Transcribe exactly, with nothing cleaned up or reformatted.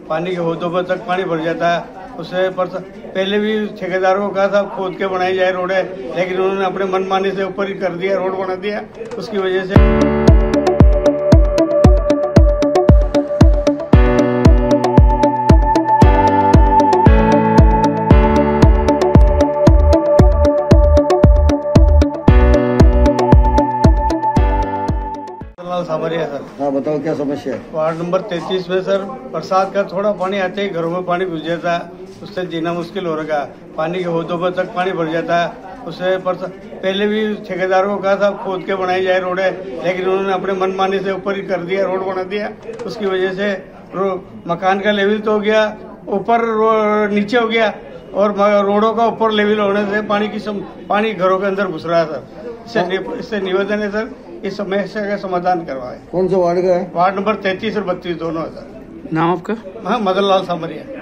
पानी के होदों पर तक पानी भर जाता है। उससे पर पहले भी ठेकेदारों को कहा था खोद के बनाई जाए रोडें, लेकिन उन्होंने अपने मनमानी से ऊपर ही कर दिया, रोड बना दिया। उसकी वजह से सामरिया सर। हाँ बताओ क्या समस्या है? वार्ड नंबर तैंतीस में सर बरसात का थोड़ा पानी आते ही घरों में पानी घुस जाता है। उससे जीना मुश्किल हो रखा है। पानी के होदों पर तक पानी भर जाता है। उससे पर पहले भी ठेकेदारों को कहा था खोद के बनाई जाए रोडें, लेकिन उन्होंने अपने मनमानी से ऊपर ही कर दिया, रोड बना दिया। उसकी वजह से मकान का लेवल तो हो गया, ऊपर नीचे हो गया, और रोडों का ऊपर लेवल होने से पानी की सम, पानी घरों के अंदर घुस रहा है सर। इससे इससे निवेदन है सर, इस समस्या का समाधान करवाए। कौन सा वार्ड का है? वार्ड नंबर तैंतीस और बत्तीस दोनों है सर। नाम आपका? हाँ, मदन लाल सामरिया।